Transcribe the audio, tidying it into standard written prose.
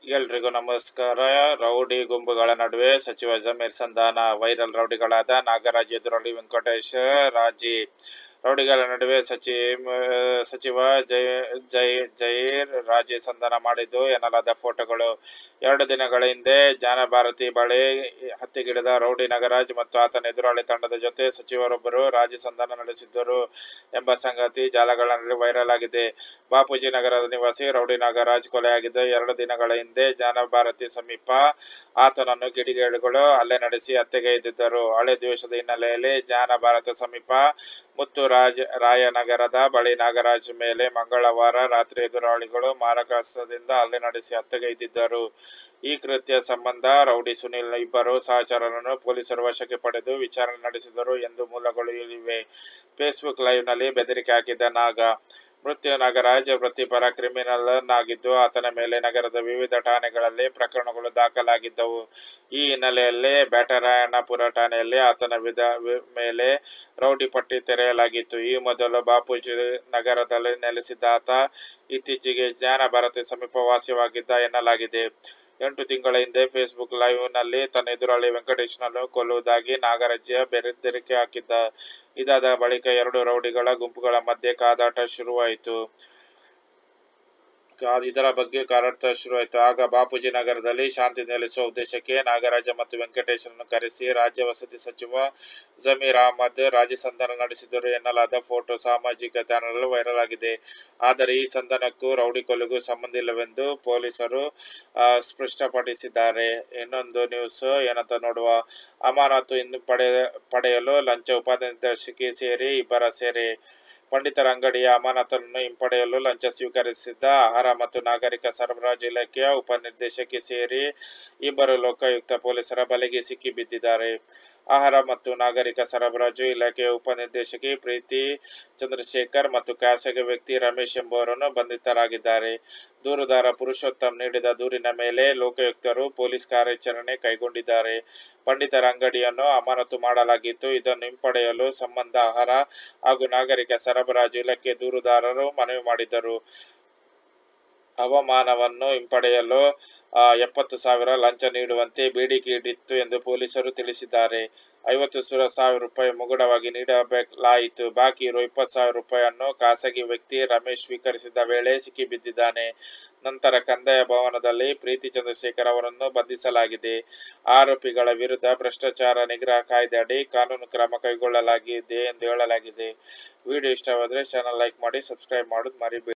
ಎಲ್ರಿಗೂ ನಮಸ್ಕಾರ. ರೌಡಿ ಗುಂಪುಗಳ ನಡುವೆ ಸಚಿವ ಜಮೀರ್ ಸಂಧಾನ. ವೈರಲ್ ರೌಡಿಗಳಾದ ನಾಗರಾಜ್, ಎದುರಳ್ಳಿ ವೆಂಕಟೇಶ್, ರಾಜಿ. ರೌಡಿಗಳ ನಡುವೆ ಸಚಿವ ಜಹೀರ್ ರಾಜಿ ಸಂಧಾನ ಮಾಡಿದ್ದು ಎನ್ನಲಾದ ಫೋಟೋಗಳು. 2 ದಿನಗಳ ಹಿಂದೆ ಜಾನಭಾರತಿ ಬಳಿ ಹತ್ಯೆಗಿಡದ ರೌಡಿ ನಾಗರಾಜ್ ಮತ್ತು ಆತನ ಎದುರಾಳಿ ತಂಡದ ಜೊತೆ ಸಚಿವರೊಬ್ಬರು ರಾಜಿ ಸಂಧಾನ ನಡೆಸಿದ್ದರು ಎಂಬ ಸಂಗತಿ ಜಾಲಗಳಲ್ಲಿ ವೈರಲ್ ಆಗಿದೆ. ಬಾಪೂಜಿ ನಗರದ ನಿವಾಸಿ ರೌಡಿ ನಾಗರಾಜ್ ಕೊಲೆಯಾಗಿದ್ದ 2 ದಿನಗಳ ಹಿಂದೆ ಜಾನಭಾರತಿ ಸಮೀಪ ಆತನನ್ನು ಕಿಡಿಗೇಡಿಗಳು ಹಲ್ಲೆ ನಡೆಸಿ ಹತ್ಯೆಗೈದಿದ್ದರು. ಹಳೆ ದ್ವೇಷದ ಹಿನ್ನೆಲೆಯಲ್ಲಿ ಜಾನಭಾರತ ಸಮೀಪ ರಾಯನಗರದ ಬಳಿ ನಾಗರಾಜ್ ಮೇಲೆ ಮಂಗಳವಾರ ರಾತ್ರಿ ಎದುರಾಳಿಗಳು ಮಾರಕಾಸ್ತ್ರದಿಂದ ಹಲ್ಲೆ ನಡೆಸಿ ಹತ್ಯೆಗೈದಿದ್ದರು. ಈ ಕೃತ್ಯ ಸಂಬಂಧ ರೌಡಿ ಸುನಿಲ್ ಇಬ್ಬರು ಸಹಚರರನ್ನು ಪೊಲೀಸರು ವಶಕ್ಕೆ ಪಡೆದು ವಿಚಾರಣೆ ನಡೆಸಿದರು ಎಂದು ಮೂಲಗಳು ಹೇಳಿವೆ. ಫೇಸ್ಬುಕ್ ಲೈವ್ನಲ್ಲಿ ಬೆದರಿಕೆ ಹಾಕಿದ್ದ ನಾಗ. ಮೃತ್ಯು ನಾಗರಾಜ್ ವೃತ್ತಿಪರ ಕ್ರಿಮಿನಲ್ ಆಗಿದ್ದು ಆತನ ಮೇಲೆ ನಗರದ ವಿವಿಧ ಠಾಣೆಗಳಲ್ಲಿ ಪ್ರಕರಣಗಳು ದಾಖಲಾಗಿದ್ದವು. ಈ ಹಿನ್ನೆಲೆಯಲ್ಲಿ ಬ್ಯಾಟರಾಯನಪುರ ಠಾಣೆಯಲ್ಲಿ ಆತನ ಮೇಲೆ ರೌಡಿ ಪಟ್ಟಿ ತೆರೆಯಲಾಗಿತ್ತು. ಈ ಮೊದಲು ಬಾಪೂಜಿ ನಗರದಲ್ಲಿ ನೆಲೆಸಿದ್ದ ಆತ ಇತ್ತೀಚೆಗೆ ಜಾನಭಾರತಿ ಸಮೀಪ ವಾಸವಾಗಿದ್ದ ಎನ್ನಲಾಗಿದೆ. 8 ತಿಂಗಳ ಹಿಂದೆ ಫೇಸ್ಬುಕ್ ಲೈವ್ ನಲ್ಲಿ ತನ್ನ ಎದುರಾಳಿ ವೆಂಕಟೇಶ್ನನ್ನು ಕೊಲ್ಲುವುದಾಗಿ ನಾಗರಾಜ್ ಬೆದರಿಕೆ ಹಾಕಿದ್ದ. ಇದಾದ ಬಳಿಕ 2 ರೌಡಿಗಳ ಗುಂಪುಗಳ ಮಧ್ಯೆ ಕಾದಾಟ ಶುರುವಾಯಿತು. ಆಗ ಬಾಪೂಜಿ ನಗರದಲ್ಲಿ ಶಾಂತಿ ನೆಲೆಸುವ ಉದ್ದೇಶಕ್ಕೆ ನಾಗರಾಜ ಮತ್ತು ವೆಂಕಟೇಶನನ್ನು ಕರೆಸಿ ರಾಜ್ಯ ವಸತಿ ಸಚಿವ ಜಮೀರ್ ಅಹಮದ್ ರಾಜಿ ಸಂಧಾನ ನಡೆಸಿದರು ಎನ್ನಲಾದ ಫೋಟೋ ಸಾಮಾಜಿಕ ತಾಣಗಳಲ್ಲಿ ವೈರಲ್ ಆಗಿದೆ. ಆದರೆ ಈ ಸಂಧಾನಕ್ಕೂ ರೌಡಿ ಕೊಲೆಗೂ ಸಂಬಂಧವಿಲ್ಲವೆಂದು ಪೊಲೀಸರು ಸ್ಪಷ್ಟಪಡಿಸಿದ್ದಾರೆ. ಇನ್ನೊಂದು ನ್ಯೂಸ್ ಏನಂತ ನೋಡುವ. ಅಮಾನತು ಪಡೆಯಲು ಲಂಚ ಉಪನಿರ್ದೇಶಕಿ ಸೇರಿ ಇಬ್ಬರ ಸೆರೆ. ಪಂಡಿತರ ಅಂಗಡಿಯ ಅಮಾನತನ್ನು ಹಿಂಪಡೆಯಲು ಲಂಚ ಸ್ವೀಕರಿಸಿದ್ದ ಆಹಾರ ಮತ್ತು ನಾಗರಿಕ ಸರಬರಾಜು ಇಲಾಖೆಯ ಉಪನಿರ್ದೇಶಕಿ ಸೇರಿ ಇಬ್ಬರು ಲೋಕಾಯುಕ್ತ ಪೊಲೀಸರ ಬಲೆಗೆ ಸಿಕ್ಕಿಬಿದ್ದಿದ್ದಾರೆ. ಆಹಾರ ಮತ್ತು ನಾಗರಿಕ ಸರಬರಾಜು ಇಲಾಖೆಯ ಉಪನಿರ್ದೇಶಕಿ ಪ್ರೀತಿ ಚಂದ್ರಶೇಖರ್ ಮತ್ತು ಖಾಸಗಿ ವ್ಯಕ್ತಿ ರಮೇಶ್ ಎಂಬುವರನ್ನು ಬಂಧಿತರಾಗಿದ್ದಾರೆ. ದೂರುದಾರ ಪುರುಷೋತ್ತಮ್ ನೀಡಿದ ದೂರಿನ ಮೇಲೆ ಲೋಕಾಯುಕ್ತರು ಪೊಲೀಸ್ ಕಾರ್ಯಾಚರಣೆ ಕೈಗೊಂಡಿದ್ದಾರೆ. ಪಂಡಿತರ ಅಂಗಡಿಯನ್ನು ಅಮಾನತು ಮಾಡಲಾಗಿತ್ತು. ಇದನ್ನು ಹಿಂಪಡೆಯಲು ಸಂಬಂಧ ಆಹಾರ ಹಾಗೂ ನಾಗರಿಕ ಸರಬರಾಜು ಇಲಾಖೆ ದೂರುದಾರರು ಮನವಿ ಮಾಡಿದ್ದರು. ಹವಾಮಾನವನ್ನು ಹಿಂಪಡೆಯಲು 70,000 ಲಂಚ ನೀಡುವಂತೆ ಬೇಡಿಕೆ ಇಟ್ಟಿತ್ತು ಎಂದು ಪೊಲೀಸರು ತಿಳಿಸಿದ್ದಾರೆ. 50,000 ರೂಪಾಯಿ ಮುಂಗಡವಾಗಿ ನೀಡಲಾಯಿತು. ಬಾಕಿ ಇರುವ 20,000 ರೂಪಾಯಿಯನ್ನು ಖಾಸಗಿ ವ್ಯಕ್ತಿ ರಮೇಶ್ ಸ್ವೀಕರಿಸಿದ ವೇಳೆ ಸಿಕ್ಕಿಬಿದ್ದಿದ್ದಾನೆ. ನಂತರ ಕಂದಾಯ ಭವನದಲ್ಲಿ ಪ್ರೀತಿ ಚಂದ್ರಶೇಖರ್ ಅವರನ್ನು ಬಂಧಿಸಲಾಗಿದೆ. ಆರೋಪಿಗಳ ವಿರುದ್ಧ ಭ್ರಷ್ಟಾಚಾರ ನಿಗ್ರಹ ಕಾಯ್ದೆ ಅಡಿ ಕಾನೂನು ಕ್ರಮ ಕೈಗೊಳ್ಳಲಾಗಿದೆ ಎಂದು ಹೇಳಲಾಗಿದೆ. ವಿಡಿಯೋ ಇಷ್ಟವಾದರೆ ಚಾನಲ್ ಲೈಕ್ ಮಾಡಿ, ಸಬ್ಸ್ಕ್ರೈಬ್ ಮಾಡೋದು ಮರಿಬೇಡಿ.